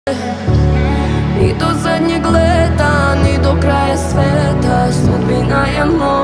Ni do zadnjeg leta, ni do kraja sveta, sudbina je moja.